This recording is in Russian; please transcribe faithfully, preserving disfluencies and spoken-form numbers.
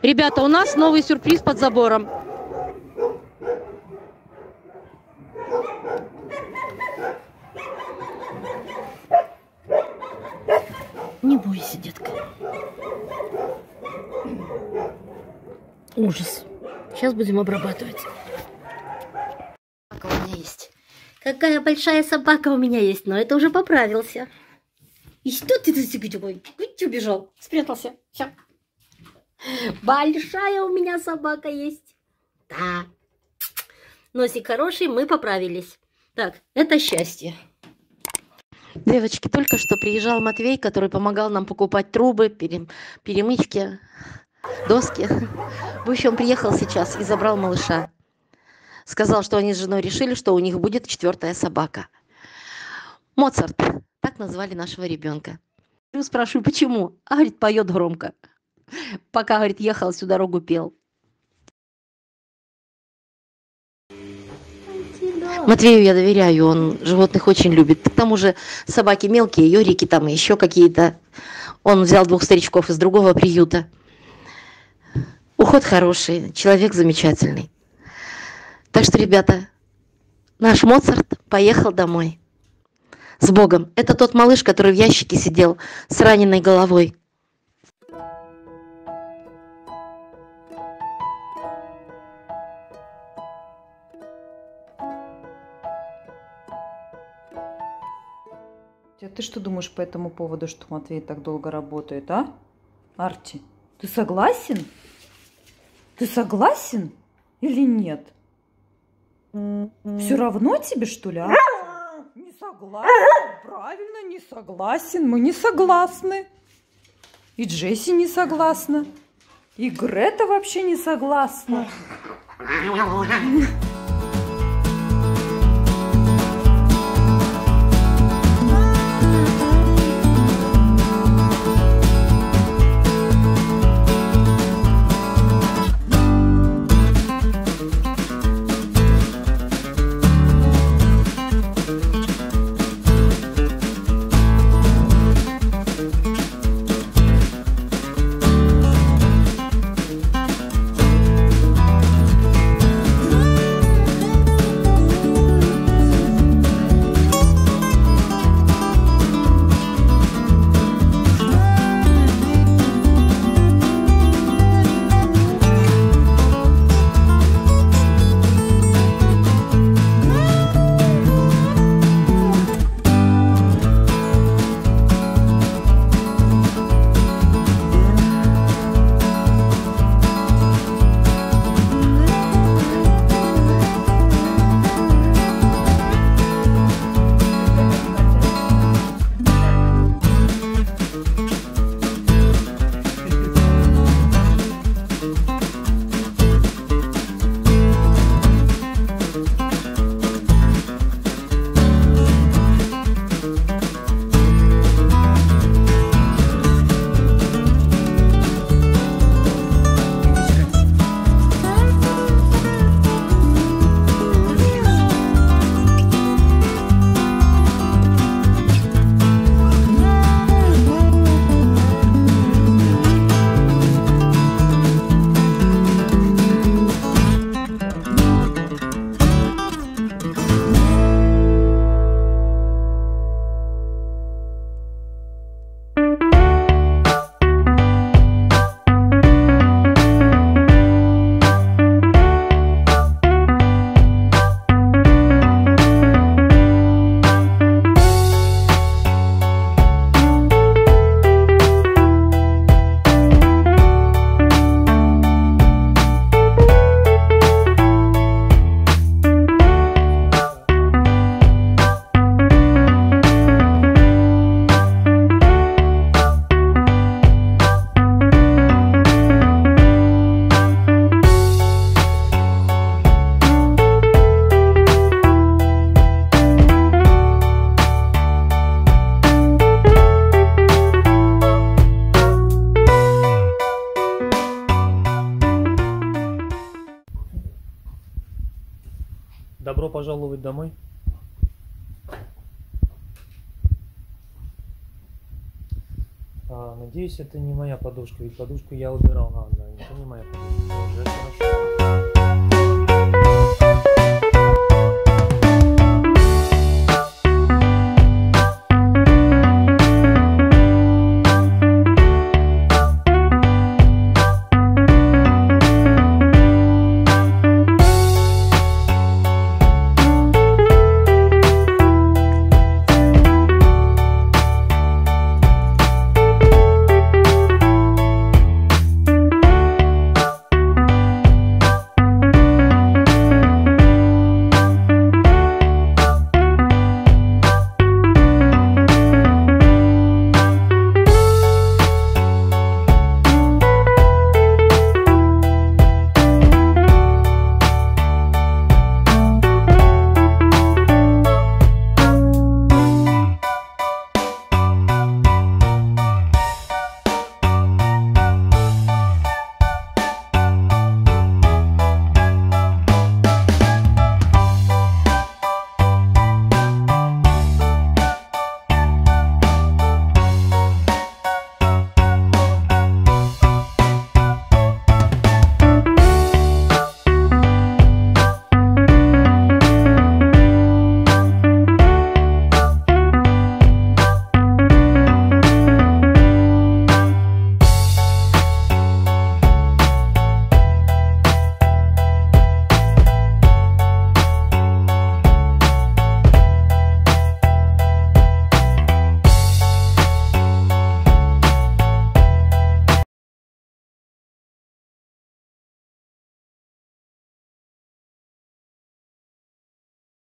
Ребята, у нас новый сюрприз под забором. Не бойся, детка. Ужас. Сейчас будем обрабатывать. Собака у меня есть. Какая большая собака у меня есть, но это уже поправился. И что ты тут убежал? Спрятался. Все. Большая у меня собака есть. Да. Носик хороший, мы поправились. Так, это счастье. Девочки, только что приезжал Матвей, который помогал нам покупать трубы, перем... перемычки, доски. В общем, приехал сейчас и забрал малыша. Сказал, что они с женой решили, что у них будет четвертая собака. Моцарт. Так назвали нашего ребенка. Я спрашиваю, почему? А, говорит, поет громко. Пока, говорит, ехал всю дорогу, пел. Матвею я доверяю, он животных очень любит. К тому же собаки мелкие, ёрики там и еще какие-то. Он взял двух старичков из другого приюта. Уход хороший, человек замечательный. Так что, ребята, наш Моцарт поехал домой. С Богом. Это тот малыш, который в ящике сидел с раненой головой. А ты что думаешь по этому поводу, что Матвей так долго работает, а? Арти, ты согласен? Ты согласен или нет? Все равно тебе, что ли, Арти? Не согласен. Правильно, не согласен. Мы не согласны. И Джесси не согласна. И Грета вообще не согласна. Добро пожаловать домой. А, Надеюсь, это не моя подушка, ведь подушку я убирал. А, да, это не моя подушка. Уже хорошо.